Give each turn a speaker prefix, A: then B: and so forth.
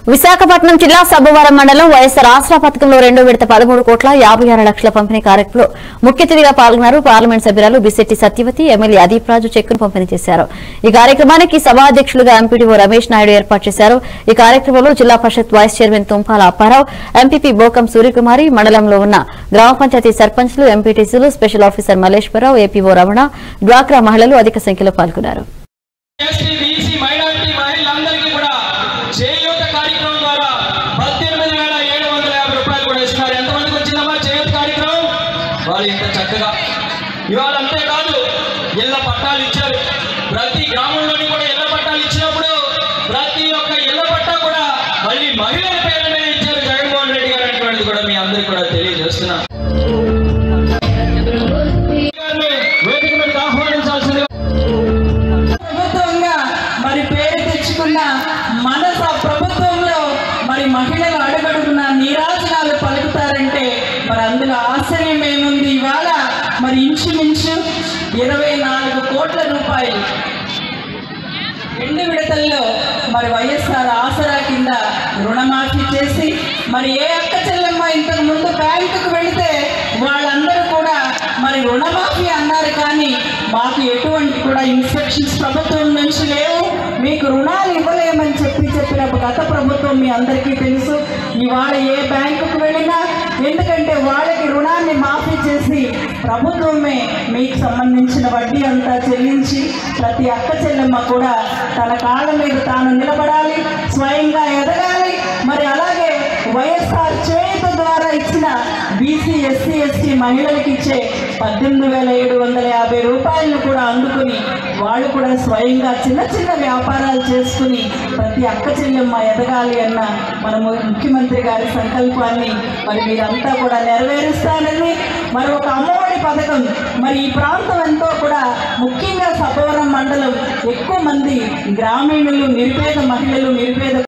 A: విశాఖపట్నం జిల్లా సబ్బవరం మండలం వైఎస్ఆర్ ఆసరా పథకంలో రెండో విడత 13,56,00,000 పంపిణీ కార్యక్రమంలో ముఖ్య అతిథిగా పాల్గొన్నారు. పార్లమెంట్ సభ్యురాలు బిశెట్టి సత్యవతి, ఎమ్మెల్యే అదీప్ రాజు చెక్కును పంపిణీ చేశారు. ఈ కార్యక్రమానికి సభాధ్యక్షులుగా ఎంపీడీఓ రమేష్ నాయుడు ఏర్పాటు చేశారు. ఈ కార్యక్రమంలో జిల్లా పరిషత్ vice chairman Tumpala Apparao, MPP Bokam Suryakumari, మండలంలో ఉన్న గ్రామ పంచాయతీ సర్పంచ్లు, ఎంపీటీసీలు, special officer Malleswararao, APO Ramana, డ్వాక్రా మహిళలు అధిక సంఖ్యలో పాల్గొన్నారు.
B: వాళ్ళు ఇంత చక్కగా ఇవాళ అంతేకాదు ఇళ్ల పట్టాలు ఇచ్చారు. ప్రతి గ్రామంలోని కూడా ఇళ్ల పట్టాలు ఇచ్చినప్పుడు ప్రతి ఒక్క ఇళ్ల పట్టా కూడా మళ్ళీ మహిళల పేరు మీద ఇచ్చారు జగన్మోహన్ రెడ్డి గారు అనేటువంటిది కూడా మీ అందరికీ కూడా తెలియజేస్తున్నా. వేదిక మీద ఆహ్వానించాల్సిందిగా
C: ప్రభుత్వంగా మరి పేరు తెచ్చుకున్న మన ప్రభుత్వంలో మరి మహిళలు అడుగడుగున నీరాజనాలు పలుకుతారంటే మరి అందులో ఆశ్చర్యం ఏముంది. ఇవాళ మరి ఇంచుమించు 24 కోట్ల రూపాయలు రెండు విడతల్లో మరి వైఎస్ఆర్ ఆసరా కింద రుణమాఫీ చేసి మరి ఏ అక్క చెల్లెమ్మ ఇంతకు ముందు బ్యాంకుకు వెళితే వాళ్ళందరూ కూడా మరి రుణమాఫీ అన్నారు, కానీ మాకు ఎటువంటి కూడా ఇన్స్ట్రక్షన్స్ ప్రభుత్వం నుంచి లేవు, మీకు రుణాలు ఇవ్వలేమని చెప్పిన గత ప్రభుత్వం మీ అందరికీ తెలుసు. ఇవాళ ఏ బ్యాంకుకు వెళ్ళినా ఎందుకంటే వాళ్ళకి రుణాన్ని మాఫీ చేసి ప్రభుత్వమే మీకు సంబంధించిన వడ్డీ అంతా చెల్లించి ప్రతి అక్క చెల్లెమ్మ కూడా తన కాళ్ళ మీద తాను నిలబడాలి, స్వయంగా ఎదగాలి. మరి అలాగే వైఎస్ఆర్ చేయుత ద్వారా ఇచ్చిన బీసీ, ఎస్సీ, ఎస్టీ మహిళలకు ఇచ్చే 18,750 రూపాయలను కూడా అందుకుని వాళ్ళు కూడా స్వయంగా చిన్న చిన్న వ్యాపారాలు చేసుకుని ప్రతి అక్క చెల్లెమ్మ ఎదగాలి అన్న మన ముఖ్యమంత్రి గారి సంకల్పాన్ని మరి మీరంతా కూడా నెరవేరుస్తానని మరి ఒక అమ్మఒడి పథకం మరి ఈ ప్రాంతం ఎంతో కూడా ముఖ్యంగా సబ్బవరం మండలం ఎక్కువ మంది గ్రామీణులు, నిరుపేద మహిళలు, నిరుపేద